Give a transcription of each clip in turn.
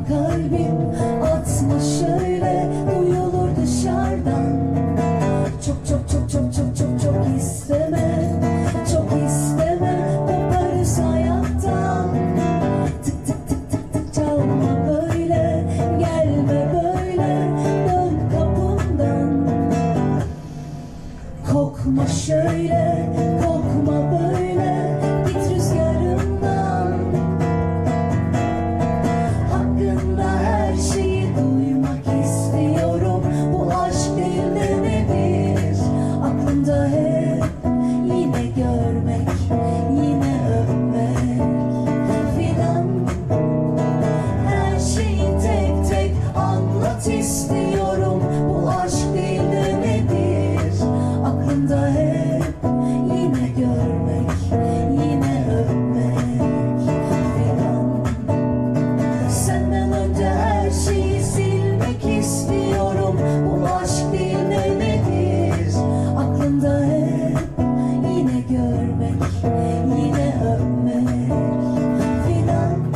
kalbim atma şöyle, duyulur dışarıdan. Çok çok çok çok çok çok çok isteme, çok isteme, koparız hayattan. Tık tık tık tık tık çalma böyle, gelme böyle, dön kapımdan. Kokma şöyle, kokma böyle, git rüzgarımdan. Hakkında her şeyi duymak istiyorum. Bu aşk değil de nedir? Aklımda hep yine görmek, yine öpmek filan. Her şeyi tek tek anlat istiyorum. Bu aşk değil de nedir? Aklımda hep yine görmek, yine öpmek filan. Senden önce her şeyi silmek istiyorum. Bu aşk değil de nedir? Aklımda hep yine görmek, yine öpmek filan.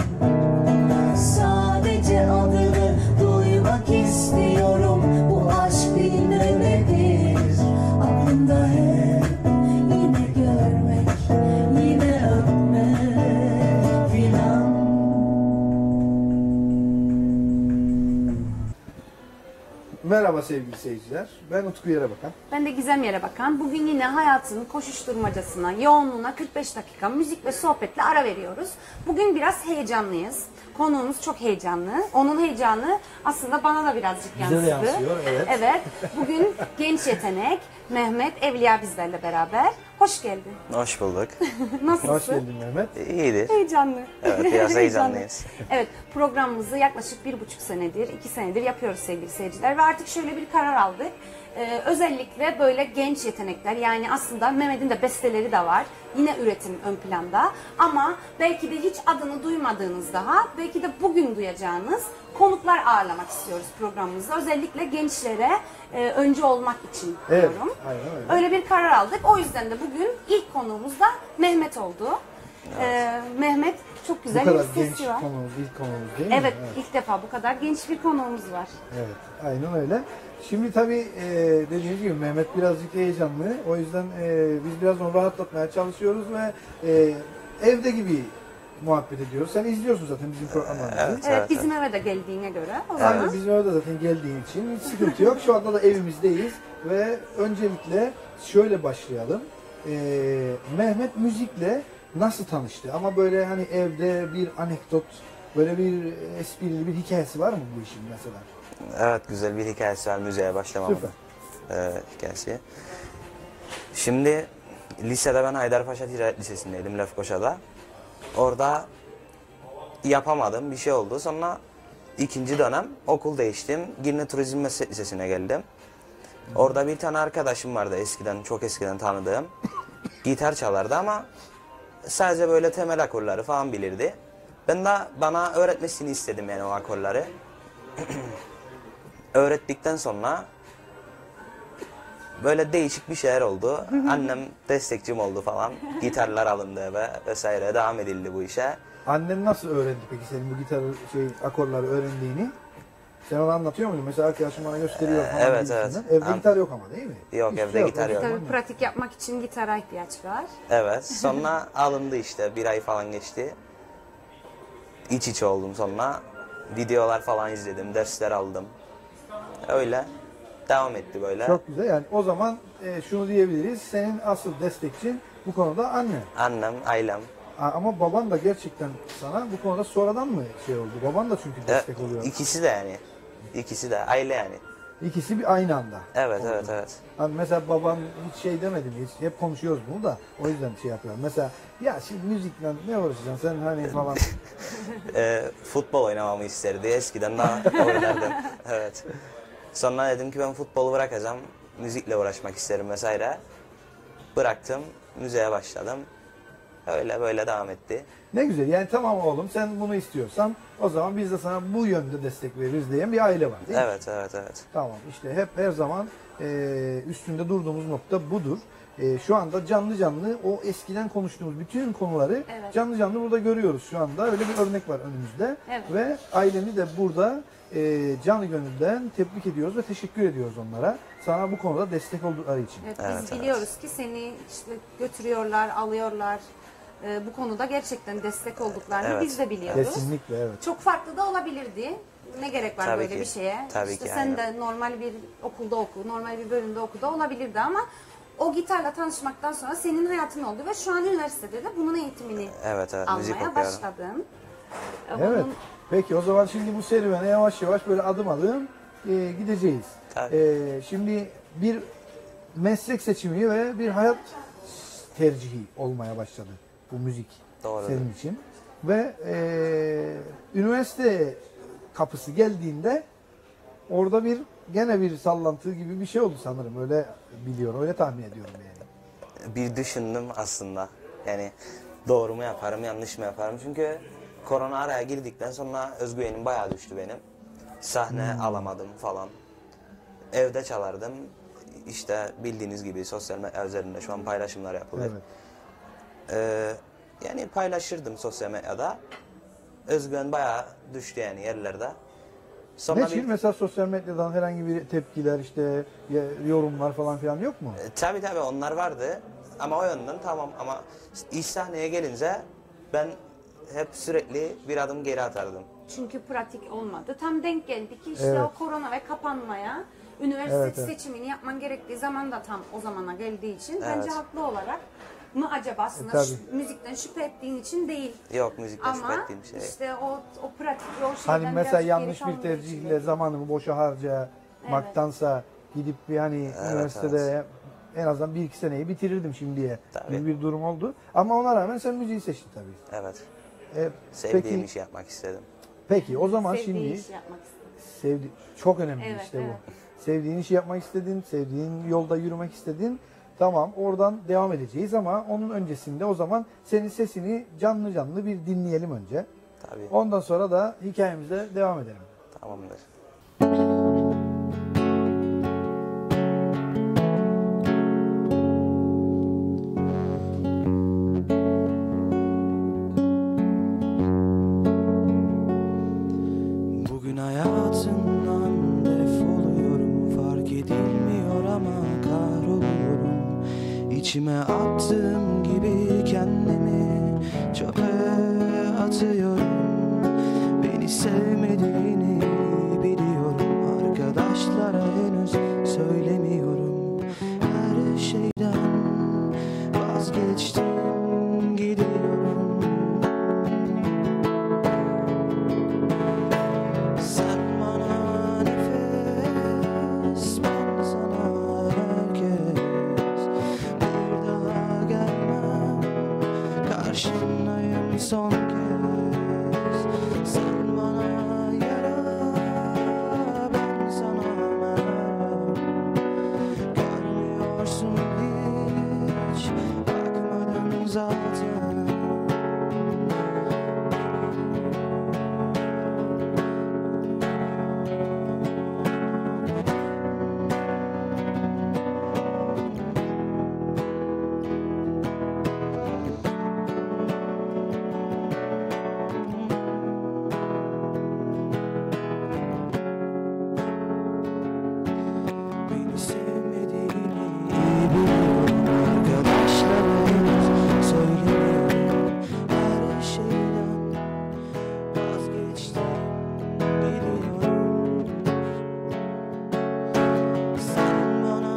Sadece adını duymak istiyorum. Bu aşk değil de nedir? Aklımda hep yine görmek, yine öpmek filan. Merhaba sevgili seyirciler. Ben Utku Yerebakan. Ben de Gizem Yerebakan. Bugün yine hayatın koşuşturmacasına, yoğunluğuna 45 dakika müzik ve sohbetle ara veriyoruz. Bugün biraz heyecanlıyız. Konuğumuz çok heyecanlı. Onun heyecanı aslında bana da birazcık Bize de yansıdı. yansıyor, evet. Evet. Bugün genç yetenek Mehmet Evliya bizlerle beraber. Hoş geldin. Hoş bulduk. Nasılsın? Hoş geldin Mehmet. İyidir. Heyecanlı. Evet, biraz heyecanlıyız. Evet, programımızı yaklaşık 1,5 senedir, 2 senedir yapıyoruz sevgili seyirciler ve artık şöyle bir karar aldık. Özellikle böyle genç yetenekler, yani aslında Mehmet'in de besteleri de var. Yine üretim ön planda ama belki de hiç adını duymadığınız daha, belki de bugün duyacağınız konuklar ağırlamak istiyoruz programımızda. Özellikle gençlere öncü olmak için Evet, diyorum. aynen öyle. Öyle bir karar aldık. O yüzden de bugün ilk konuğumuz da Mehmet oldu. Mehmet çok Bu güzel kadar bir genç sesi var. konuğumuz, ilk konuğumuz değil mi? Evet, ilk defa bu kadar genç bir konuğumuz var. Evet, aynen öyle. Şimdi tabii dediğim gibi Mehmet birazcık heyecanlı. O yüzden biz biraz onu rahatlatmaya çalışıyoruz ve evde gibi muhabbet ediyoruz. Sen izliyorsun zaten bizim programlarımızı. Evet. Evet, bizim eve de geldiğine göre o zaman. Aynen, bizim orada zaten geldiğin için hiç sıkıntı yok. Şu anda da evimizdeyiz ve öncelikle şöyle başlayalım. Mehmet müzikle nasıl tanıştı? Ama böyle hani evde bir anekdot, böyle bir esprili bir hikayesi var mı bu işin mesela? Evet, güzel bir hikayesi var müziğe başlamamın hikayesi. Şimdi lisede ben Haydarpaşa Ticaret Lisesi'ndeydim, Lefkoşa'da. Orada yapamadım, bir şey oldu. Sonra ikinci dönem okul değiştim. Girne Turizm Meslek Lisesi'ne geldim. Orada bir tane arkadaşım vardı eskiden, çok eskiden tanıdığım. Gitar çalardı ama sadece böyle temel akorları falan bilirdi. Ben de bana öğretmesini istedim yani o akorları. Öğrettikten sonra böyle değişik bir şeyler oldu. Annem destekçim oldu falan. Gitarlar alındı eve vesaire, devam edildi bu işe. Annen nasıl öğrendi peki senin bu gitar akorları öğrendiğini? Sen onu anlatıyor muydun? Mesela arkadaşım bana gösteriyor falan. Evet, gibisinden. evet. Evde gitar yok ama değil mi? Yok, Hiç evde şey gitar yok. Tabii pratik yapmak için gitara ihtiyaç var. Evet, sonra alındı işte, bir ay falan geçti. İç içe oldum sonra. Videolar falan izledim, dersler aldım. Öyle devam etti böyle. Çok güzel. Yani o zaman şunu diyebiliriz. Senin asıl destekçin bu konuda anne. Annem, ailem. Ama baban da gerçekten sana bu konuda sonradan mı şey oldu? Baban da çünkü destek oluyor. İkisi de yani. İkisi de aile yani. İkisi bir aynı anda. Evet, oldu. evet, evet. Hani mesela baban hiç şey demedi mi? Hiç, hep konuşuyoruz bunu da. O yüzden şey yapıyorum. Mesela ya şimdi müzikle ne uğraşacaksın sen hani falan. Futbol oynamamı isterdi. Eskiden daha oynardım. Evet. Sonra dedim ki ben futbolu bırakacağım. Müzikle uğraşmak isterim vesaire. Bıraktım. Müziğe başladım. Öyle böyle devam etti. Ne güzel. Yani tamam oğlum sen bunu istiyorsan o zaman biz de sana bu yönde destek veririz diyen bir aile var değil mi? Evet, evet, evet. Tamam işte hep her zaman üstünde durduğumuz nokta budur. şu anda canlı canlı o eskiden konuştuğumuz bütün konuları Evet. canlı canlı burada görüyoruz şu anda. Öyle bir örnek var önümüzde. Evet. Ve aileni de burada canı gönülden tebrik ediyoruz ve teşekkür ediyoruz onlara. Sana bu konuda destek oldukları için. Evet, Evet, biz evet. biliyoruz ki seni işte götürüyorlar, alıyorlar. Bu konuda gerçekten destek olduklarını Evet. biz de biliyoruz. Kesinlikle evet. Çok farklı da olabilirdi. Ne gerek var Tabii böyle ki. bir şeye? Tabii işte ki, sen aynen. de normal bir okulda oku, normal bir bölümde oku da olabilirdi ama o gitarla tanışmaktan sonra senin hayatın oldu ve şu an üniversitede de bunun eğitimini Evet, müzik almaya okuyorum. başladın. Evet. Peki o zaman şimdi bu serüvene yavaş yavaş böyle adım adım gideceğiz. Şimdi bir meslek seçimi ve bir hayat tercihi olmaya başladı bu müzik Doğru. senin için. Ve üniversite kapısı geldiğinde orada gene bir sallantı gibi bir şey oldu sanırım. Öyle biliyorum, öyle tahmin ediyorum yani. Bir düşündüm aslında. Yani doğru mu yaparım, yanlış mı yaparım? Çünkü korona araya girdikten sonra özgüvenim bayağı düştü benim. Sahne alamadım falan. Evde çalardım. İşte bildiğiniz gibi sosyal medya üzerinde şu an paylaşımlar yapılıyor. Evet. Yani paylaşırdım sosyal medyada. Özgüven bayağı düştü yani yerlerde. Sonra Ne için? Mesela sosyal medyadan herhangi bir tepkiler, işte yorumlar falan filan yok mu? Tabii onlar vardı ama o yönden tamam ama iş sahneye gelince ben hep sürekli bir adım geri atardım. Çünkü pratik olmadı. Tam denk geldi ki işte Evet. o korona ve kapanmaya üniversite Evet, evet. seçimini yapman gerektiği zaman da tam o zamana geldiği için Evet. bence haklı olarak mı acaba aslında Tabii. müzikten şüphe ettiğin için değil. Yok, müzikten şüphe Ama ettiğim şey. işte o pratik ve o şeyden Hani mesela birazcık yanlış geri bir kalmadığı için tercihle değil. zamanımı boşa harcamaktansa gidip bir hani üniversitede en azından 1-2 seneyi bitirirdim şimdiye Tabii. gibi bir durum oldu. Ama ona rağmen sen müziği seçtin tabii. Evet. E, Sevdiğim peki, işi yapmak istedim. peki o zaman Sevdiği şimdi işi yapmak istedim. çok önemli Evet, işte evet. bu. Sevdiğin işi yapmak istedin, sevdiğin yolda yürümek istedin. Tamam, oradan devam edeceğiz ama onun öncesinde o zaman senin sesini canlı canlı bir dinleyelim önce. Tabii. Ondan sonra da hikayemize devam edelim. Tamamdır. Bugün hayatından defoluyorum, fark edilmiyor ama kahroluyorum. İçime attığım gibi kendimi çöpe atıyorum. Beni sevmediğini biliyorum, arkadaşlara henüz söylemiyorum. Her şeyden vazgeçtim, gidiyorum. Sen bana nefes, ben sana herkes. Bir daha gelmem, karşındayım son kez. Sen bana yara, ben sana merhem. Görmüyorsun hiç, bakmadın zaten. Beni sevmediğini iyi biliyorum, arkadaşlara henüz söylemiyorum. Her şeyden vazgeçtim, gidiyorum. Sen bana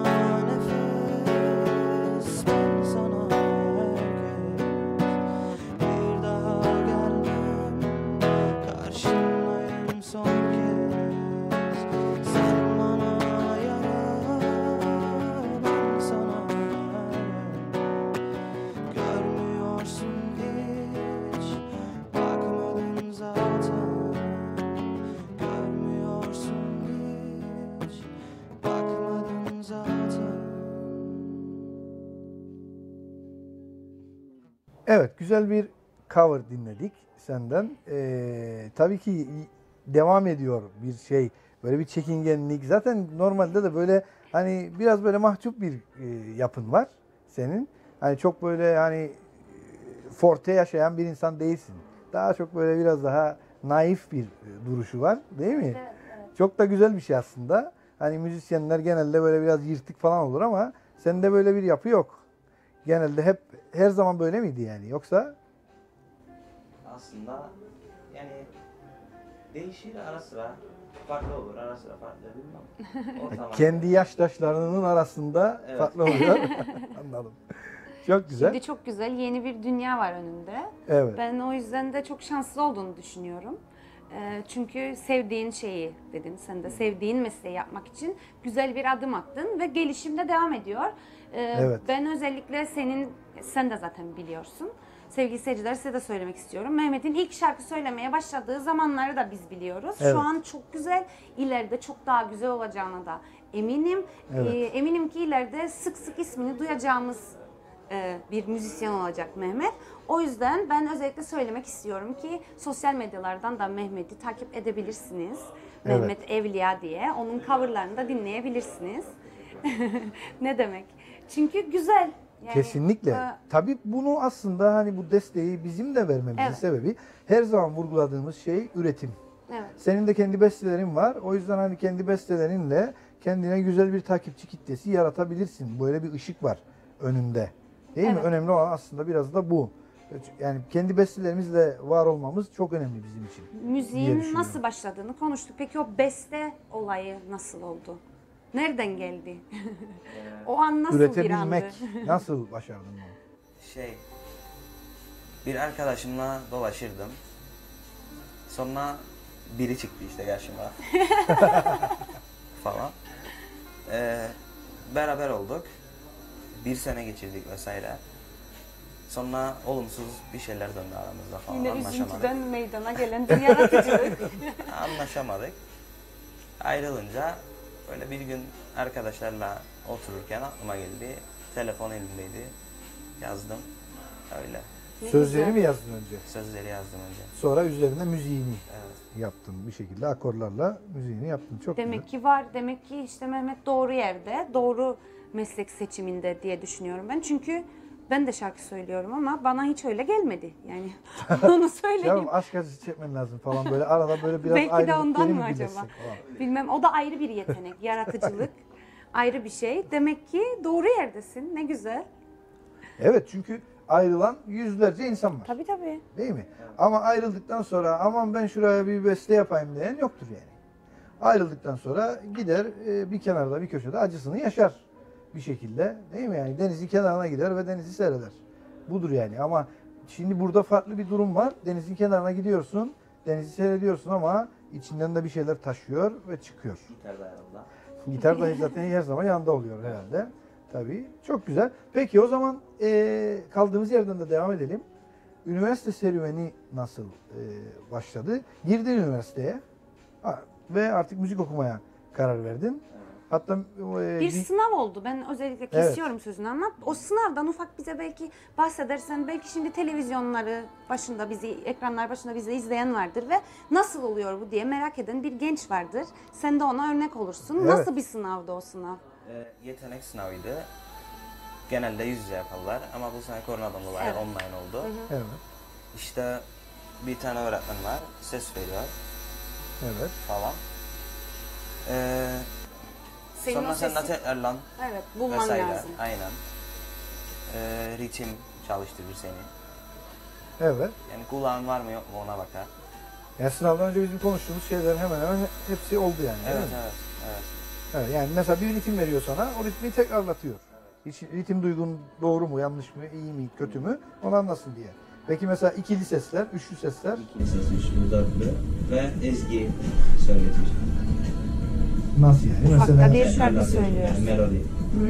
nefes, ben sana herkes. Bir daha gelmem, karşındayım son kez. Sen bana yara, ben sana merhem. Görmüyorsun hiç, bakmadın zaten. Görmüyorsun hiç, bakmadın zaten. Evet, güzel bir cover dinledik senden. Tabii ki devam ediyor bir şey. Böyle bir çekingenlik. Zaten normalde de böyle hani biraz böyle mahcup bir yapın var. senin. Hani çok böyle hani forte yaşayan bir insan değilsin. Daha çok böyle biraz daha naif bir duruşu var, değil mi? Evet, evet. Çok da güzel bir şey aslında. Hani müzisyenler genelde böyle biraz yırtık falan olur ama sende böyle bir yapı yok. Genelde hep her zaman böyle miydi yani? Yoksa Aslında yani değişir ara sıra. Farklı olur, ara sıra farklı bilmem. Ortalama. kendi yaştaşlarının arasında Evet. farklı oluyor. Anladım. Çok güzel. Şimdi çok güzel yeni bir dünya var önünde. Evet. Ben o yüzden de çok şanslı olduğunu düşünüyorum. Çünkü sevdiğin şeyi dedin, sen de sevdiğin mesleği yapmak için güzel bir adım attın ve gelişim de devam ediyor. Evet. Ben özellikle sen de zaten biliyorsun. Sevgili seyirciler, size de söylemek istiyorum. Mehmet'in ilk şarkı söylemeye başladığı zamanları da biz biliyoruz. Evet. Şu an çok güzel, ileride çok daha güzel olacağına da eminim. Evet. Eminim ki ileride sık sık ismini duyacağımız bir müzisyen olacak Mehmet. O yüzden ben özellikle söylemek istiyorum ki sosyal medyalardan da Mehmet'i takip edebilirsiniz. Evet. Mehmet Evliya diye. Onun coverlarını da dinleyebilirsiniz. Ne demek? Çünkü güzel. Yani, Kesinlikle. Tabii bunu aslında hani bu desteği bizim de vermemizin Evet. sebebi her zaman vurguladığımız şey üretim. evet. Senin de kendi bestelerin var. O yüzden hani kendi bestelerinle kendine güzel bir takipçi kitlesi yaratabilirsin. Böyle bir ışık var önünde. Değil mi? Evet. Önemli olan aslında biraz da bu. Yani kendi bestelerimizle var olmamız çok önemli bizim için. diye Müziğin düşünüyorum. nasıl başladığını konuştuk. Peki o beste olayı nasıl oldu? Nereden geldi? O an nasıl bir andı? Üretebilmek. Nasıl başardın bunu? Şey, bir arkadaşımla dolaşırdım. Sonra biri çıktı işte karşıma. Falan. Beraber olduk. Bir sene geçirdik vesaire. Sonra olumsuz bir şeyler döndü aramızda falan. Yine Anlaşamadık. üzüntüden meydana gelen bir yaratıcılık. Anlaşamadık. Ayrılınca böyle bir gün arkadaşlarla otururken aklıma geldi. Telefon elimdeydi. Yazdım. Öyle. Ne Sözleri güzel. mi yazdın önce? Sözleri yazdım önce. Sonra üzerine müziğini Evet. yaptın bir şekilde akorlarla müziğini yaptın. Çok Demek güzel. ki var. Demek ki işte Mehmet doğru yerde, doğru meslek seçiminde diye düşünüyorum ben. Çünkü ben de şarkı söylüyorum ama bana hiç öyle gelmedi. Yani onu söyleyeyim. Canım aşk acısı çekmen lazım falan böyle arada böyle biraz Belki de ayrılık ondan yeri mı mi acaba? bilesin falan. Bilmem. O da ayrı bir yetenek. Yaratıcılık ayrı bir şey. Demek ki doğru yerdesin. Ne güzel. Evet çünkü ayrılan yüzlerce insan var. Tabii tabii. Değil mi? Ama ayrıldıktan sonra aman ben şuraya bir beste yapayım diyen yoktur yani. Ayrıldıktan sonra gider bir kenarda bir köşede acısını yaşar bir şekilde. Değil mi yani? Denizin kenarına gider ve denizi seyreder. Budur yani ama şimdi burada farklı bir durum var. Denizin kenarına gidiyorsun, denizi seyrediyorsun ama içinden de bir şeyler taşıyor ve çıkıyor. Gitar da yanımda. Gitar da zaten her zaman yanında oluyor herhalde. Tabii. Çok güzel. Peki o zaman kaldığımız yerden de devam edelim. Üniversite serüveni nasıl başladı? Girdin üniversiteye ve artık müzik okumaya karar verdin. Hatta Bir sınav oldu. Ben özellikle Evet. kesiyorum sözünü ama o sınavdan ufak bize belki bahsedersen, belki şimdi televizyonları başında bizi, ekranlar başında bizi izleyen vardır ve nasıl oluyor bu diye merak eden bir genç vardır. Sen de ona örnek olursun. Evet. Nasıl bir sınavdı o sınav? Yetenek sınavıydı. Genelde yüz yüze yaparlar ama bu sene koronadan dolayı Evet. online oldu. evet, İşte bir tane öğretmen var, ses veriyor evet. falan. Senin Sonra o sen de sesi, tekrarlan evet, bulman vesaire. lazım. Aynen. Ritim çalıştırır seni. Evet. Yani kulağın var mı yok mu ona bakar. Yani sınavdan önce bizim konuştuğumuz şeylerin hemen hemen hepsi oldu yani. değil Evet, mi? evet, evet. Evet, yani mesela bir ritim veriyor sana, o ritmi tekrarlatıyor. Hiç ritim duygun doğru mu, yanlış mı, iyi mi, kötü mü, onu anlasın diye. Peki mesela ikili sesler, üçlü sesler İkili ses, üçlü, dörtlü ve ezgi söyletir. nasıl yani? Ufakta Mesela, bir şarkı söylüyor. Yani melodi.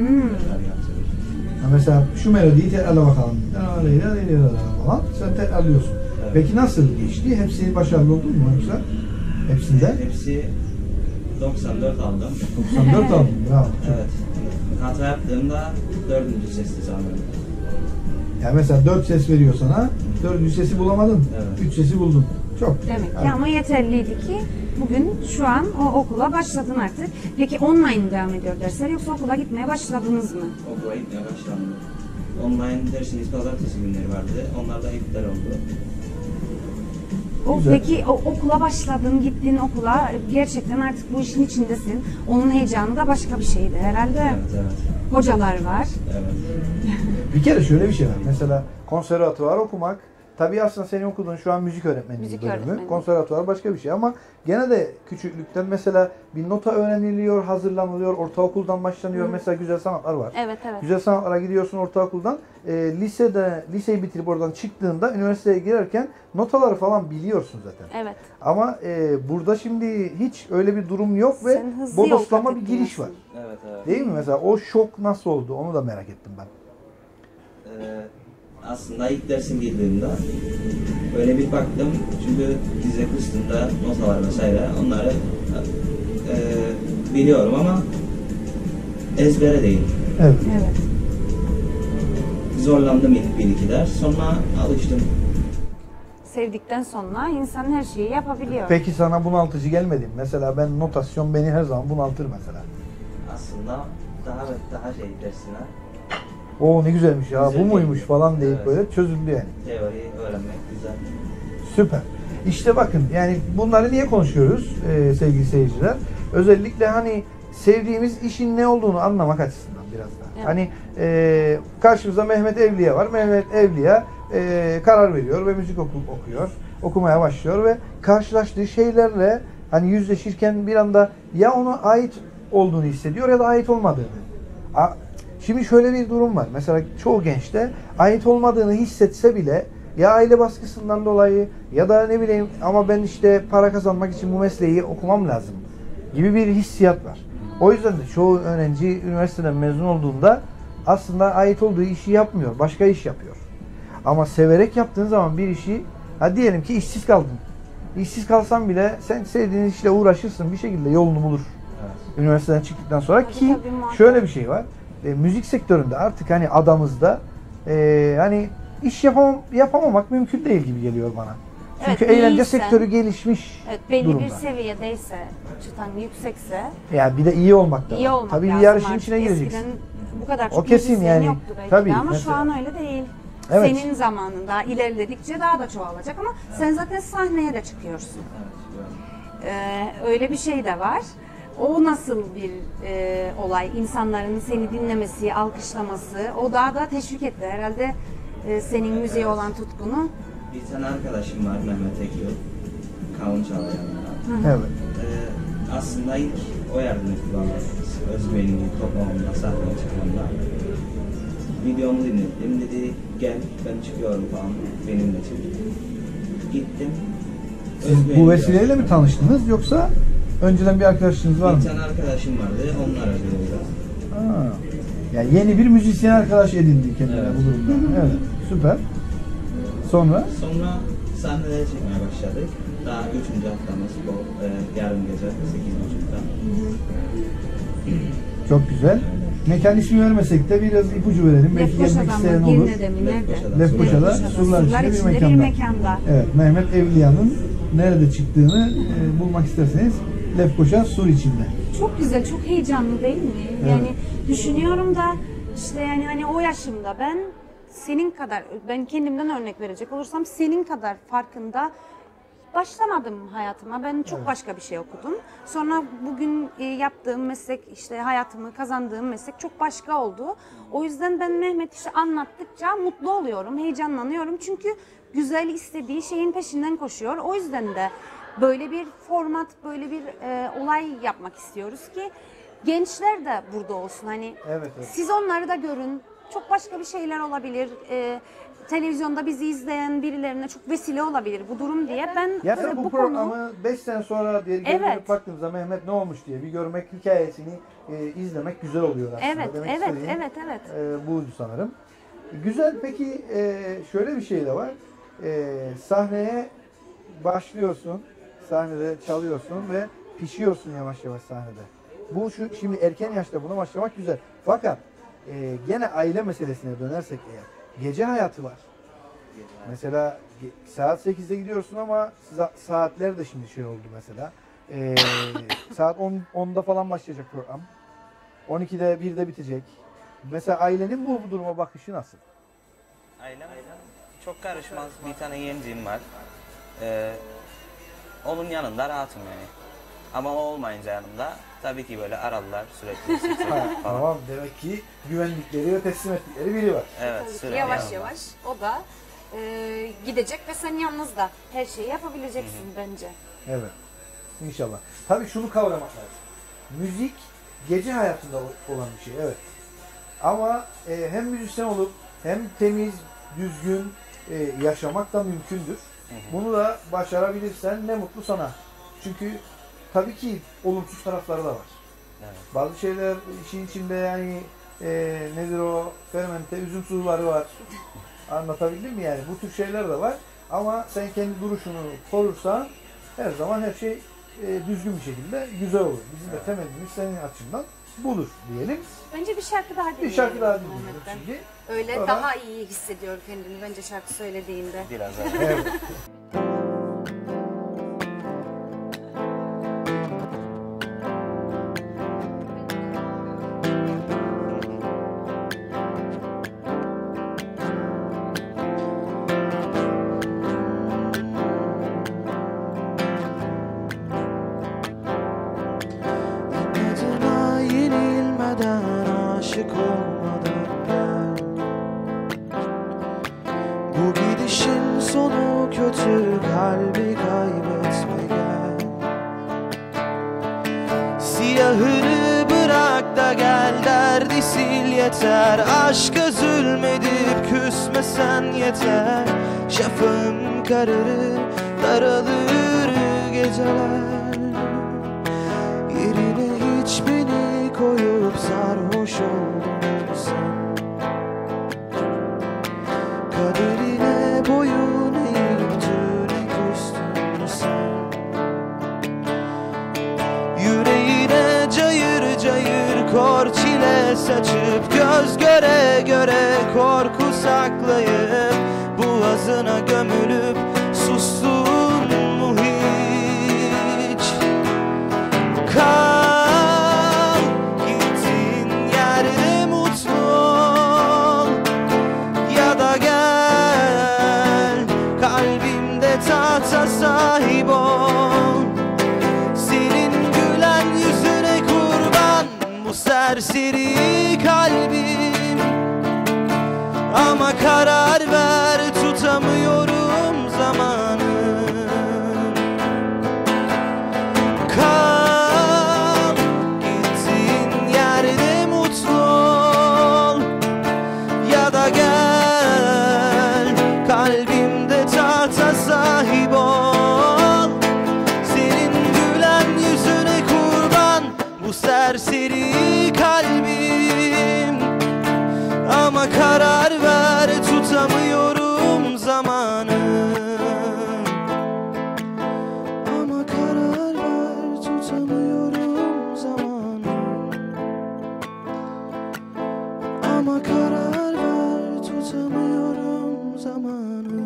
mesela şu melodiyi tekrarla bakalım. Falan. Sen tekrarlıyorsun. Evet. Peki nasıl geçti? Hepsi başarılı oldu mu yoksa? Hepsinde? Hepsi 94 aldım. 94 aldın. Bravo. Evet. Hata yaptığımda 4. sesti sanırım. Yani mesela 4 ses veriyor sana. 4. sesi bulamadın. Evet. 3 sesi buldun. Çok güzel. Demek ki Evet. ama yeterliydi ki bugün şu an o okula başladın artık. Peki online devam ediyor dersler yoksa okula gitmeye başladınız mı? Okula gitmeye başlandı. online dersimiz pazartesi günleri vardı. Onlar da iptal oldu. Güzel. Peki okula başladın, gittin okula, gerçekten artık bu işin içindesin. Onun heyecanı da başka bir şeydi herhalde. Evet. Hocalar var. Evet. Bir kere şöyle bir şey var. Mesela konservatuvar okumak, tabii aslında senin okuduğun şu an müzik öğretmenliği Müzik bölümü. öğretmenliği. Konservatuvar başka bir şey ama gene de küçüklükten mesela bir nota öğreniliyor, hazırlanılıyor, ortaokuldan başlanıyor. Mesela güzel sanatlar var. Evet. Güzel sanatlara gidiyorsun ortaokuldan. Liseyi bitirip oradan çıktığında üniversiteye girerken notaları falan biliyorsun zaten. Evet. Ama burada şimdi hiç öyle bir durum yok ve Sen hızlı yol bodoslama kat bir giriş var. ettin Evet. Değil mi? Mesela o şok nasıl oldu? Onu da merak ettim ben. Aslında ilk dersim girdiğimde böyle bir baktım çünkü dize kısmında notalar vesaire onları biliyorum ama ezbere değil. Evet. Evet. Zorlandım ilk bir iki ders sonra alıştım. Sevdikten sonra insan her şeyi yapabiliyor. Peki sana bunaltıcı gelmedi mi? Mesela ben notasyon beni her zaman bunaltır mesela. Aslında daha şey dersine O ne güzelmiş ya, Güzel bu muymuş değil mi? falan deyip Evet. böyle çözüldü yani. teori öğrenmek güzel. Süper. İşte bakın yani bunları niye konuşuyoruz sevgili seyirciler? Özellikle hani sevdiğimiz işin ne olduğunu anlamak açısından biraz da. Evet. Hani karşımızda Mehmet Evliya var. Mehmet Evliya karar veriyor ve müzik okuyor. Okumaya başlıyor ve karşılaştığı şeylerle hani yüzleşirken bir anda ya ona ait olduğunu hissediyor ya da ait olmadığını. Şimdi şöyle bir durum var. Mesela çoğu gençte ait olmadığını hissetse bile ya aile baskısından dolayı ya da ne bileyim ama ben işte para kazanmak için bu mesleği okumam lazım gibi bir hissiyat var. O yüzden de çoğu öğrenci üniversiteden mezun olduğunda aslında ait olduğu işi yapmıyor. Başka iş yapıyor. Ama severek yaptığın zaman bir işi, diyelim ki işsiz kaldın. İşsiz kalsan bile sen sevdiğin işle uğraşırsın. Bir şekilde yolunu bulur. Evet. Üniversiteden çıktıktan sonra Tabii, ki tabii, muhakkak. şöyle bir şey var. Müzik sektöründe artık hani adamızda hani iş yapamamak mümkün değil gibi geliyor bana. Çünkü Evet, eğlence iyiysen- sektörü gelişmiş Evet, belli durumda. bir seviyedeyse, çıtan yüksekse Yani bir de iyi olmak da var. iyi olmak Tabii lazım bir yarışın artık. içine gireceksin. Eskiden bu kadar O çok kesin müzisyen yani. yoktu belki Tabii, de ama mesela. şu an öyle değil. Evet. Senin zamanında ilerledikçe daha da çoğalacak ama sen zaten sahneye de çıkıyorsun. Öyle bir şey de var. O nasıl bir olay? İnsanların seni dinlemesi, alkışlaması, o daha da teşvik etti herhalde senin müziğe olan tutkunu. Bir tane arkadaşım var Mehmet Ekyol. Kavun çalayanlar. Evet. Aslında ilk o yardım etti bana. Özgüvenimi toplamamda, sahneye çıkmamda. Videomu dinledim. Dedi gel ben çıkıyorum falan. Benimle çık. Gittim. Siz bu vesileyle mi tanıştınız yoksa önceden bir arkadaşınız var mı? Bir tane arkadaşım vardı. Onlar aracılığıyla. Ha. Yani yeni bir müzisyen arkadaş edindi kendine Evet. bu durumda. Evet. Süper. Sonra? Sonra sahnelere çıkmaya başladık. Daha 3. haftamız bu yarın gece 8.30'da. Çok güzel. Mekan ismi vermesek de biraz ipucu verelim. Belki gelmek Lefkoşa'da isteyen mı? olur. Girne'de mi? Nerede? Lefkoşa'da surlar içinde bir bir mekanda. mekanda. Evet, Mehmet Evliya'nın nerede çıktığını bulmak isterseniz Lefkoşa sur içinde. Çok güzel, çok heyecanlı değil mi? Yani düşünüyorum da işte yani hani o yaşımda ben senin kadar, ben kendimden örnek verecek olursam senin kadar farkında başlamadım hayatıma. Ben çok başka bir şey okudum. Sonra bugün yaptığım meslek, işte hayatımı kazandığım meslek çok başka oldu. O yüzden ben Mehmet işte anlattıkça mutlu oluyorum, heyecanlanıyorum. Çünkü güzel istediği şeyin peşinden koşuyor. O yüzden de böyle bir format, böyle bir olay yapmak istiyoruz ki gençler de burada olsun. Hani Evet. siz onları da görün. Çok başka bir şeyler olabilir. Televizyonda bizi izleyen birilerine çok vesile olabilir bu durum diye. Ben Yani bu bu programı 5 sene sonra diye Evet. gelip baktığımızda Mehmet ne olmuş diye bir görmek, hikayesini izlemek güzel oluyor aslında. Evet, Demek evet, istediğim, evet. buydu sanırım. Güzel. Peki şöyle bir şey de var. Sahneye başlıyorsun, sahnede çalıyorsun ve pişiyorsun yavaş yavaş sahnede. Bu şimdi erken yaşta buna başlamak güzel. Fakat gene aile meselesine dönersek eğer, gece hayatı var. Mesela saat 8'de gidiyorsun ama saatler de şimdi şey oldu mesela. Saat 10'da falan başlayacak program. 12'de 1'de bitecek. Mesela ailenin bu duruma bakışı nasıl? Ailem çok karışmaz. Bir tane yeğencim var. Onun yanında rahatım yani. Ama o olmayınca yanımda tabii ki böyle aradılar sürekli sık sık Ha, falan. tamam, demek ki güvendikleri ve teslim ettikleri biri var. Evet, Tabii ki sürekli yavaş yanımda. yavaş o da gidecek ve sen yalnız da her şeyi yapabileceksin bence. Evet. İnşallah. Tabii şunu kavramak lazım. Müzik gece hayatında olan bir şey. Evet. Ama hem müzisyen olup hem temiz, düzgün yaşamak da mümkündür. Bunu da başarabilirsen ne mutlu sana. Çünkü tabii ki olumsuz tarafları da var. Evet. Bazı şeyler işin içinde yani nedir o fermente üzüm suları var. Anlatabildim mi yani? Bu tür şeyler de var. Ama sen kendi duruşunu korursan her zaman her şey düzgün bir şekilde güzel olur. Bizim de temennimiz senin açından budur diyelim. Bence bir şarkı daha dinleyelim. Bir şarkı daha dinleyelim Mehmet'ten. şimdi. Öyle Sonra- daha iyi hissediyor kendini bence şarkı söylediğinde. Biraz evet. Evet. İnadına yenilmeden, aşık olmadan gel. Bu gidişin sonu kötü, kalbi kaybetme gel. Siyahını bırak da gel, derdi sil yeter. Aşka zulmedip küsmesen yeter. Şafağım kararır, daralır geceler. Yerine hiç beni koyup sarhoş oldun sen. Kaderine boyun eğip düne küstün sen. Yüreğine cayır cayır kor çile saçıp, göz göre göre korku saklayıp, boğazına gömülüp sustun mu hiç? Kal, gittiğin yerde mutlu ol, ya da gel, kalbimde tahta sahip ol. Senin gülen yüzüne kurban bu serseri kalbim. Ama karar ver, tutamıyorum zamanı. Kal, gittiğin yerde mutlu ol, ya da gel, kalbimde tahta sahip ol. Senin gülen yüzüne kurban bu serseri kalbim. Ama karar ver, tutamıyorum zamanı. Ama karar ver, tutamıyorum zamanı. Ama karar ver, tutamıyorum zamanı.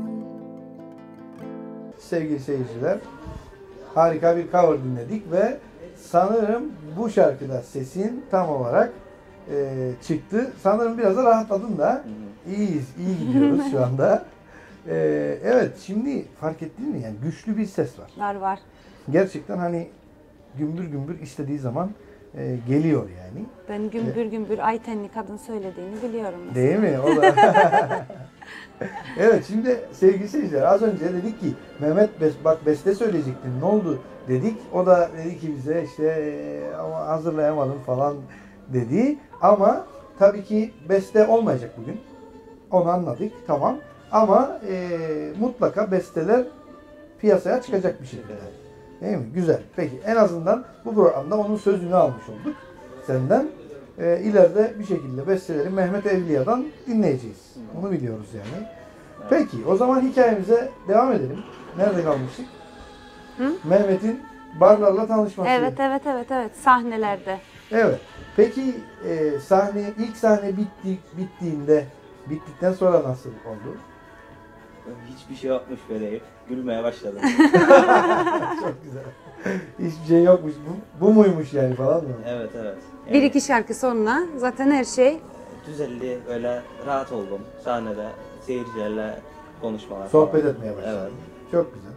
Sevgili seyirciler, harika bir cover dinledik ve sanırım bu şarkıda sesin tam olarak çıktı. Sanırım biraz da rahatladın da. İyiyiz, iyi gidiyoruz şu anda. Evet, şimdi fark ettin mi? Yani güçlü bir ses var. Var. Gerçekten hani gümbür gümbür istediği zaman geliyor yani. Ben gümbür gümbür ay tenli kadın söylediğini biliyorum mesela. Değil mi? O da. Evet, şimdi sevgili seyirciler, az önce dedik ki Mehmet bak beste söyleyecektin, ne oldu dedik. O da dedi ki bize işte ama hazırlayamadım falan dedi. Ama tabii ki beste olmayacak bugün. Onu anladık, tamam. Ama mutlaka besteler piyasaya çıkacak bir şekilde. Değil mi? Güzel. Peki en azından bu programda onun sözünü almış olduk senden. İleride bir şekilde besteleri Mehmet Evliya'dan dinleyeceğiz. Bunu biliyoruz yani. Peki o zaman hikayemize devam edelim. Nerede kalmıştık? Mehmet'in barlarla tanışması. Evet. Sahnelerde. Evet. Peki ilk sahne bittikten sonra nasıl oldu? Hiçbir şey yokmuş böyle. Gülmeye başladım. Çok güzel. Hiçbir şey yokmuş. Bu muymuş yani falan mı? Evet. Bir iki şarkı sonra zaten her şey düzeldi, öyle rahat oldum. Sahnede seyircilerle konuşmalar Sohbet falan. etmeye başladın. Evet. Çok güzel.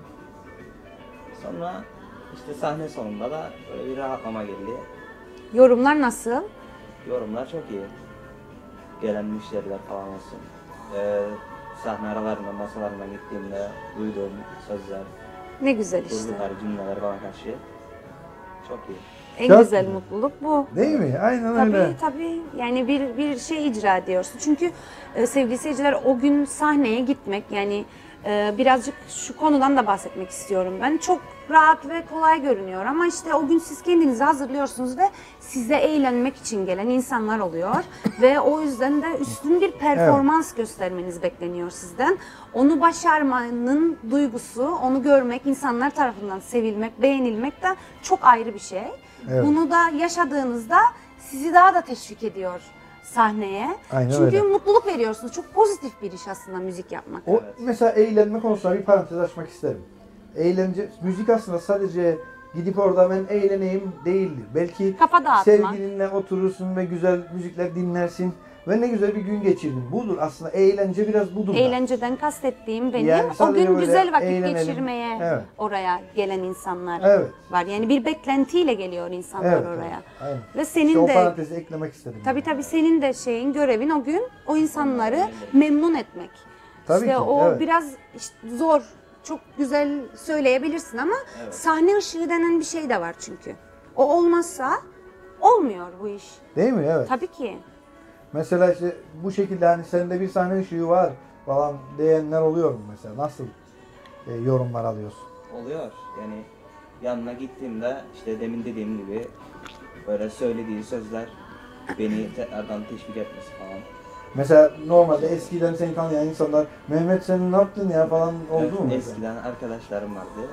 Sonra işte sahne sonunda da böyle bir rahatlama geldi. Yorumlar nasıl? Yorumlar çok iyi. Gelen müşteriler falan olsun. Sahne aralarında, masalarına gittiğimde duyduğum sözler, Ne güzel işte. durdukları cümleler bana karşı çok iyi. En Çok güzel güzel. mutluluk bu. Değil mi? Aynen Tabii öyle. tabii. Yani bir şey icra ediyorsun. Çünkü sevgili seyirciler, o gün sahneye gitmek, yani birazcık şu konudan da bahsetmek istiyorum ben. Çok rahat ve kolay görünüyor ama işte o gün siz kendinizi hazırlıyorsunuz ve size eğlenmek için gelen insanlar oluyor ve o yüzden de üstün bir performans göstermeniz bekleniyor sizden. Onu başarmanın duygusu, onu görmek, insanlar tarafından sevilmek, beğenilmek de çok ayrı bir şey. Evet. Bunu da yaşadığınızda sizi daha da teşvik ediyor sahneye. Aynen Çünkü öyle. mutluluk veriyorsunuz. Çok pozitif bir iş aslında müzik yapmak. O mesela eğlenme konusunda bir parantez açmak isterim. Eğlence, müzik aslında sadece gidip orada ben eğleneyim değildir. Belki Kafa dağıtmak. sevgilinle oturursun ve güzel müzikler dinlersin ve ne güzel bir gün geçirdin. Budur aslında, eğlence biraz budur. da. Eğlenceden kastettiğim benim Yani o sadece gün böyle güzel vakit eğlenelim. geçirmeye Evet. oraya gelen insanlar Evet. var. Yani bir beklentiyle geliyor insanlar Evet, oraya. aynen. Ve senin İşte o de parantezi eklemek istedim. tabii senin de görevin o gün o insanları memnun etmek. Tabii işte ki, o evet. biraz işte zor. Çok güzel söyleyebilirsin ama sahne ışığı denen bir şey de var çünkü. O olmazsa olmuyor bu iş. Değil mi? Evet. Tabii ki. Mesela işte bu şekilde hani sende bir sahne ışığı var falan diyenler oluyor mu mesela? Nasıl yorumlar alıyorsun? Oluyor. Yani yanına gittiğimde işte demin dediğim gibi böyle söylediği sözler beni tekrardan teşvik etmesi falan. Mesela normalde eskiden seni tanıyan insanlar Mehmet sen ne yaptın ya falan oldu Evet, mu? mesela? eskiden arkadaşlarım vardı.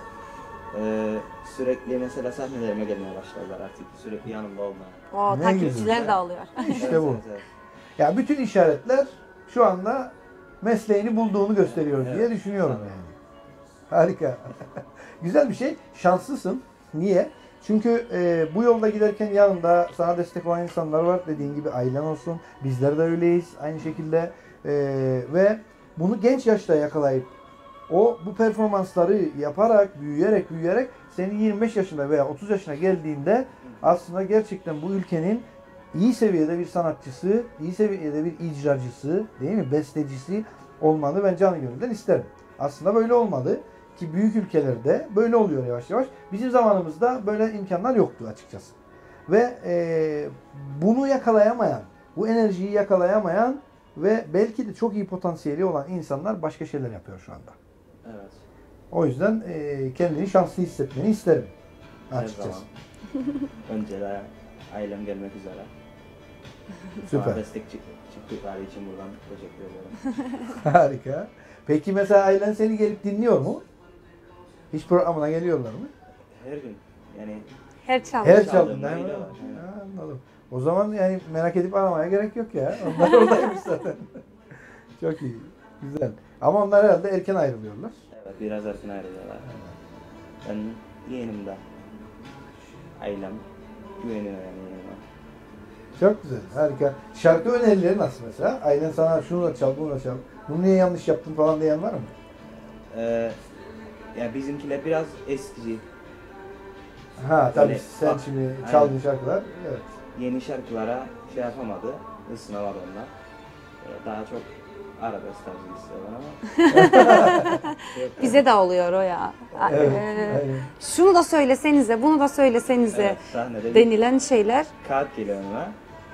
Sürekli mesela sahnelerime gelmeye başladılar artık. Sürekli yanımda olmaya. O Ne takipçiler güzel. de oluyor. İşte bu. Ya bütün işaretler şu anda mesleğini bulduğunu gösteriyor diye düşünüyorum yani. Harika. Güzel bir şey. Şanslısın. Niye? Çünkü bu yolda giderken yanında sana destek olan insanlar var. Dediğin gibi ailen olsun. Bizler de öyleyiz. Aynı şekilde ve bunu genç yaşta yakalayıp bu performansları yaparak, büyüyerek senin 25 yaşında veya 30 yaşına geldiğinde aslında gerçekten bu ülkenin iyi seviyede bir sanatçısı, iyi seviyede bir icracısı, değil mi? Bestecisi olmanı ben canı gönülden isterim. Aslında böyle olmalı ki büyük ülkelerde böyle oluyor yavaş yavaş. Bizim zamanımızda böyle imkanlar yoktu açıkçası. Ve bunu yakalayamayan, bu enerjiyi yakalayamayan ve belki de çok iyi potansiyeli olan insanlar başka şeyler yapıyor şu anda. Evet. O yüzden kendini şanslı hissetmeni isterim Her açıkçası. zaman. Önce de ailem gelmek üzere. Süper. Bana destek çıktıkları için buradan teşekkür ederim. Harika. Peki mesela ailen seni gelip dinliyor mu? Hiç programına geliyorlar mı? Her gün yani Her çaldı. Her Çaldığında çaldığında hemen. geliyorlar. Ha, anladım. O zaman yani merak edip aramaya gerek yok ya. Onlar oradaymış zaten. Çok iyi. Güzel. Ama onlar herhalde erken ayrılıyorlar. evet, biraz erken ayrılıyorlar. Ben yeğenimde. Ailem güveniyor yani yeğenime. Çok güzel. Harika. Şarkı önerileri nasıl mesela? Ailen sana şunu da çal, bunu da çal. Bunu niye yanlış yaptın falan diyen var mı? Yani bizimkiler biraz eskici. Ha tabii Böyle, sen bak, şimdi aynen. çaldığın şarkılar. Evet. Yeni şarkılara şey yapamadı. Isınamadı onlar. Daha çok arabesk tarzı istiyorlar ama. Bize de oluyor o ya. Evet. Ee, aynen. şunu da söylesenize, bunu da söylesenize Evet, sahnede bir denilen şeyler. kağıt geliyor önüme.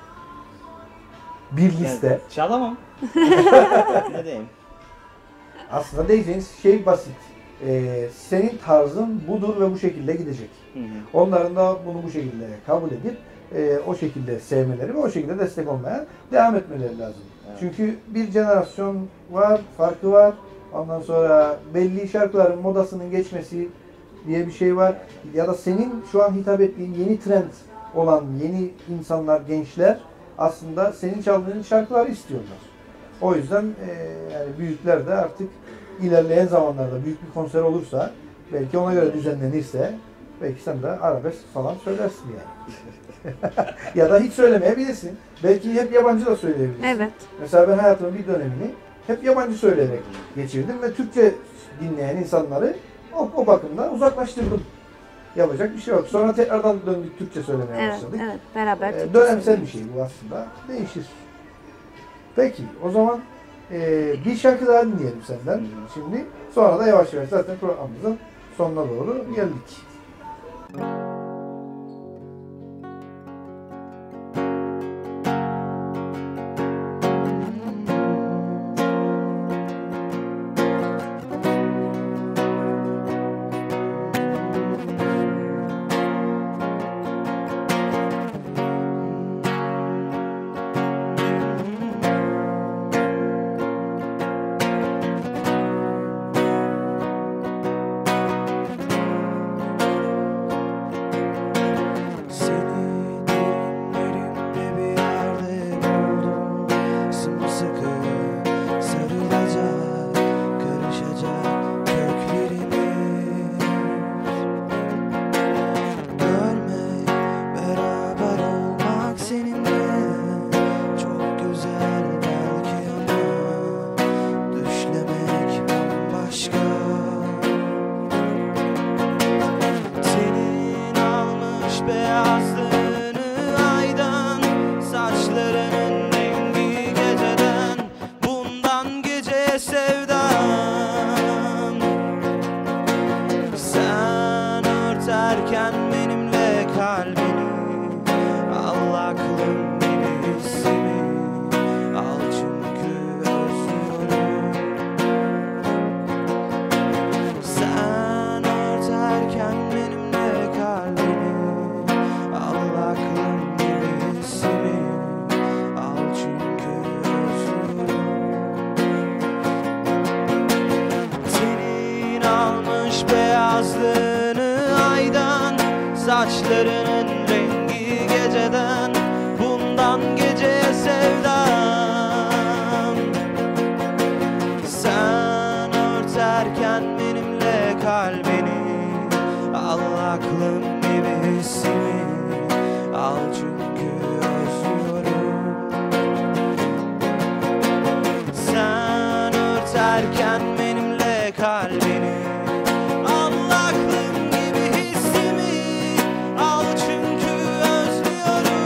Bir liste. Yani, çalamam. Ne diyeyim? Aslında diyeceğiniz şey basit. Senin tarzın budur ve bu şekilde gidecek. Hı hı. Onların da bunu bu şekilde kabul edip o şekilde sevmeleri ve o şekilde destek olmaya devam etmeleri lazım. Evet. Çünkü bir jenerasyon var, farkı var. Ondan sonra belli şarkıların modasının geçmesi diye bir şey var. Ya da senin şu an hitap ettiğin yeni trend olan yeni insanlar, gençler aslında senin çaldığın şarkıları istiyorlar. O yüzden yani büyükler de artık ilerleyen zamanlarda büyük bir konser olursa belki ona göre düzenlenirse Belki sen de arabesk falan söylersin yani. Ya da hiç söylemeyebilirsin. Belki hep yabancı da söyleyebilirsin. Evet. Mesela ben hayatımın bir dönemini hep yabancı söyleyerek geçirdim ve Türkçe dinleyen insanları o bakımdan uzaklaştırdım. Yapacak bir şey yok. Sonra tekrardan döndük Türkçe söylemeye Evet, başladık. evet. Beraber Türkçe Dönemsel bir şey bu aslında. Değişir. Peki o zaman bir şarkı daha dinleyelim senden şimdi. Sonra da yavaş yavaş zaten programımızın sonuna doğru geldik. Seni derinlerinde bir yerde buldum. Sımsıkı sarılacak, karışacak köklerimiz. Görmek, beraber olmak seninle çok güzel belki ama düşlemek bambaşka. Senin almış beyazlığını aydan, saçlarının rengi geceden, bundan geceye sevdam. Sen örterken benimle kalbini, al aklım gibi hissimi, al çünkü özlüyorum. Sen örterken benimle kalbini, al aklım gibi hissimi, al çünkü özlüyorum. Senin almış beyazlığını aydan, saçlarının rengi geceden, bundan geceye sevdam. Sen örterken benimle kalbini, al aklım gibi hissimi, al çünkü özlüyorum. Sen örterken benimle kalbini, al aklım gibi hissimi, al çünkü özlüyorum.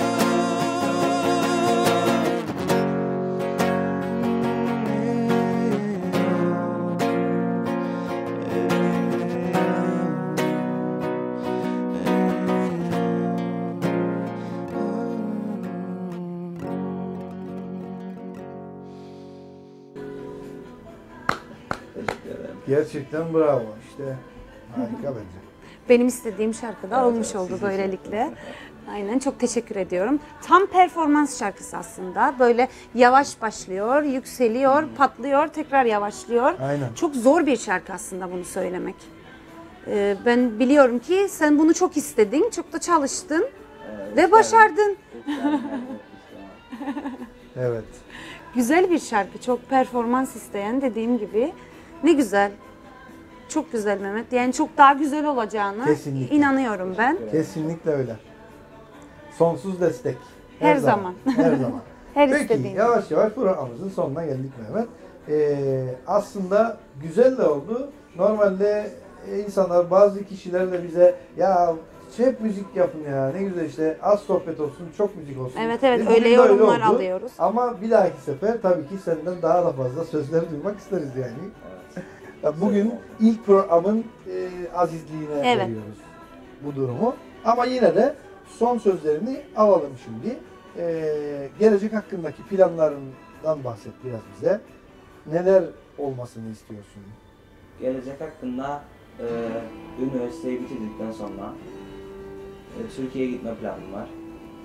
Teşekkür ederim. Gerçekten bravo. İşte harika bence. Benim istediğim şarkı da olmuş oldu böylelikle. Aynen, çok teşekkür ediyorum. Tam performans şarkısı aslında. Böyle yavaş başlıyor, yükseliyor, patlıyor, tekrar yavaşlıyor. Aynen. Çok zor bir şarkı aslında bunu söylemek. Ben biliyorum ki sen bunu çok istedin, çok da çalıştın ve başardın. Evet. Güzel bir şarkı, çok performans isteyen, dediğim gibi. Ne güzel. Çok güzel Mehmet. Yani çok daha güzel olacağına Kesinlikle. inanıyorum ben. Kesinlikle öyle. Sonsuz destek. Her zaman. Her zaman. Her Peki istediğin. yavaş yavaş programımızın sonuna geldik Mehmet. Aslında güzel de oldu. Normalde insanlar, bazı kişiler de bize ya hep müzik yapın ya, ne güzel işte, az sohbet olsun, çok müzik olsun. Evet, evet, Biz öyle bugün de yorumlar oldu. alıyoruz. Ama bir dahaki sefer tabii ki senden daha da fazla sözler duymak isteriz yani. Ya bugün ilk programın azizliğine Evet. veriyoruz bu durumu. Ama yine de son sözlerini alalım şimdi. Gelecek hakkındaki planlarından bahset biraz bize. Neler olmasını istiyorsun? Gelecek hakkında üniversiteyi bitirdikten sonra Türkiye'ye gitme planım var.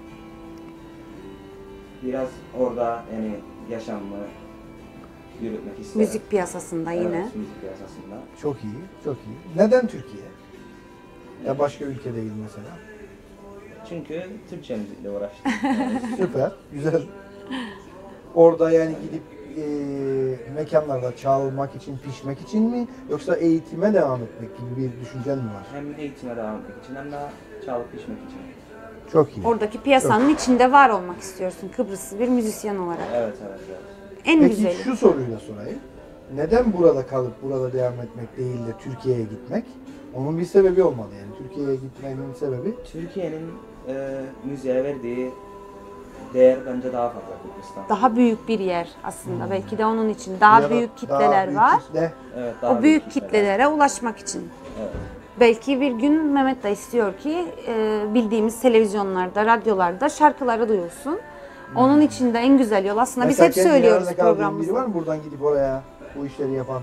Biraz orada yani yaşamımı yürütmek isterim. Müzik piyasasında yine. Evet, müzik piyasasında. Çok iyi, çok iyi. Neden Türkiye? Ya başka ülke değil mesela. Çünkü Türkçe müzikle uğraştım. Süper, güzel. Orada yani gidip mekanlarda çalmak için, pişmek için mi yoksa eğitime devam etmek gibi bir düşüncen mi var? Hem eğitime devam etmek için hem de çalıp pişmek için. Çok iyi. Oradaki piyasanın içinde var olmak istiyorsun Kıbrıslı bir müzisyen olarak. Evet. En Peki güzeli. şu soruyu da sorayım. Neden burada kalıp burada devam etmek değil de Türkiye'ye gitmek? Onun bir sebebi olmalı yani. Türkiye'ye gitmenin sebebi Türkiye'nin müziğe verdiği değer bence daha fazla Kıbrıs'tan. Daha büyük bir yer aslında. Belki de onun için. Daha ya da büyük daha kitleler büyük var. kitle. Evet, daha O büyük kitleler. kitlelere ulaşmak için. Evet. Belki bir gün Mehmet de istiyor ki bildiğimiz televizyonlarda, radyolarda şarkıları duyulsun. Onun için de en güzel yol aslında biz hep kendi söylüyoruz yerinde kaldığın biri programımızda. var mı buradan gidip oraya bu işleri yapan?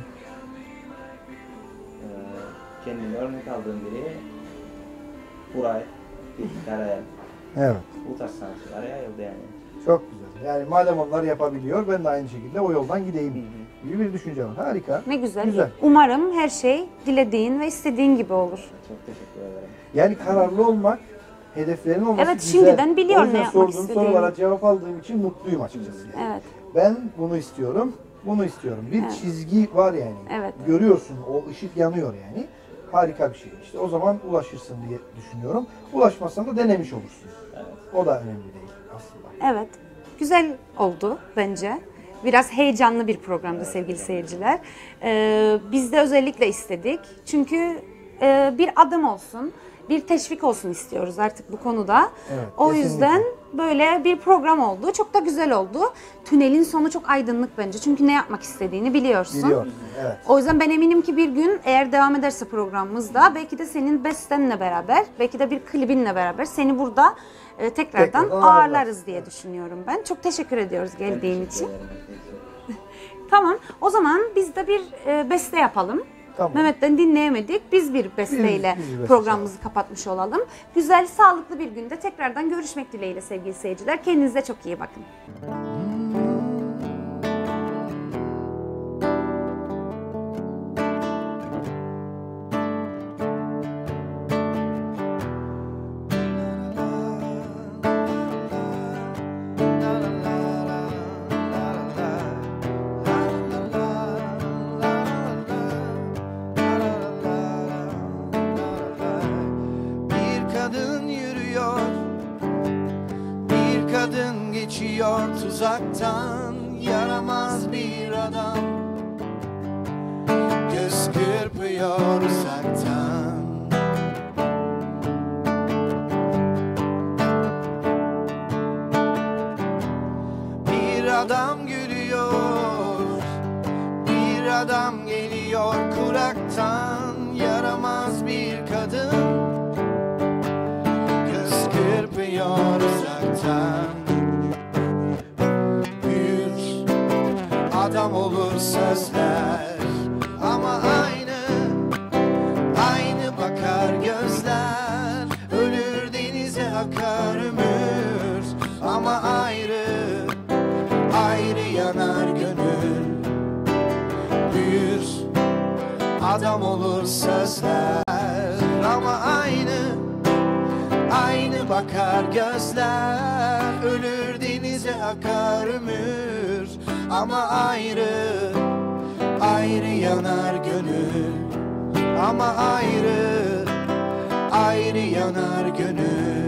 Kendime örnek aldığım biri Buray, Karayel. Evet. Bu tarz sanatçılara yayıldı yani. Çok güzel. Yani madem onlar yapabiliyor ben de aynı şekilde o yoldan gideyim gibi bir düşünce var. Harika. Ne güzel. Güzel. Umarım her şey dilediğin ve istediğin gibi olur. Çok teşekkür ederim. Yani kararlı olmak, hedeflerin olması Evet, güzel. şimdiden biliyor O yüzden ne yapmak sorduğum istediğini. sorulara cevap aldığım için mutluyum açıkçası. Yani. Evet. Ben bunu istiyorum, bunu istiyorum. Bir Evet. çizgi var yani. Evet. Görüyorsun, o ışık yanıyor yani. Harika bir şey. İşte o zaman ulaşırsın diye düşünüyorum. Ulaşmazsan da denemiş olursun. Evet. O da önemli değil aslında. Evet. Güzel oldu bence. Biraz heyecanlı bir programdı sevgili seyirciler. Biz de özellikle istedik. Çünkü bir adım olsun, bir teşvik olsun istiyoruz artık bu konuda. Evet, O kesinlikle. yüzden böyle bir program oldu. Çok da güzel oldu. Tünelin sonu çok aydınlık bence. Çünkü ne yapmak istediğini biliyorsun. Biliyorsun, evet. O yüzden ben eminim ki bir gün eğer devam ederse programımızda belki de senin bestenle beraber, belki de bir klibinle beraber seni burada tekrardan Tekrardan ağırlarız diye düşünüyorum ben. Çok teşekkür ediyoruz geldiğin için. Tamam. O zaman biz de bir beste yapalım. Tamam. Mehmet'ten dinleyemedik. Biz bir besteyle biz bir beste programımızı kapatmış olalım. Güzel, sağlıklı bir günde tekrardan görüşmek dileğiyle sevgili seyirciler. Kendinize çok iyi bakın. Bir kadın yürüyor, bir kadın geçiyor tuzaktan, yaramaz bir adam göz kırpıyor uzaktan. Bir adam gülüyor, bir adam geliyor kuraktan, yaramaz bir kadın göz kırpıyor uzaktan. Bir adam olur sözler ama aynı bakar gözler. Ölür denize akar ömür ama ayrı yanar gönül. Bir adam olur sözler ama aynı bakar gözler. Ölür denize akar ömür ama ayrı yanar gönül. Ama ayrı yanar gönül.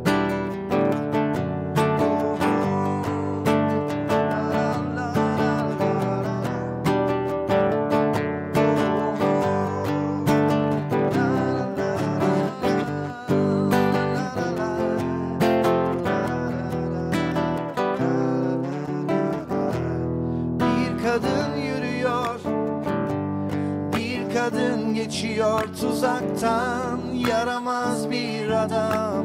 Bir kadın yürüyor, bir kadın geçiyor tuzaktan, yaramaz bir adam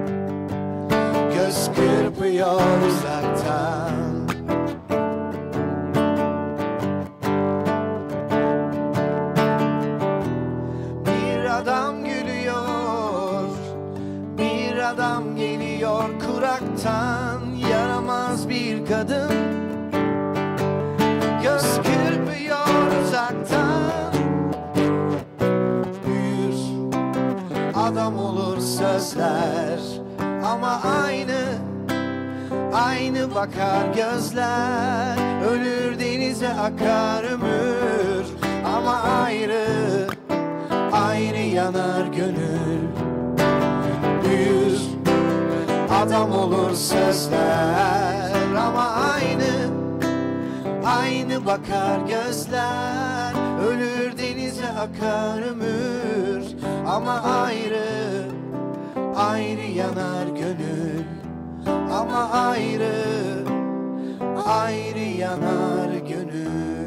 göz kırpıyor uzaktan. Bir adam gülüyor, bir adam geliyor kuraktan, yaramaz bir kadın göz kırpıyor uzaktan. Bir adam olur sözler ama Aynı bakar gözler, ölür denize akar ömür. Ama ayrı, ayrı yanar gönül. Büyür, adam olur sözler. Ama aynı, aynı bakar gözler, ölür denize akar ömür. Ama ayrı, ayrı yanar gönül. Ama ayrı, ayrı yanar gönül.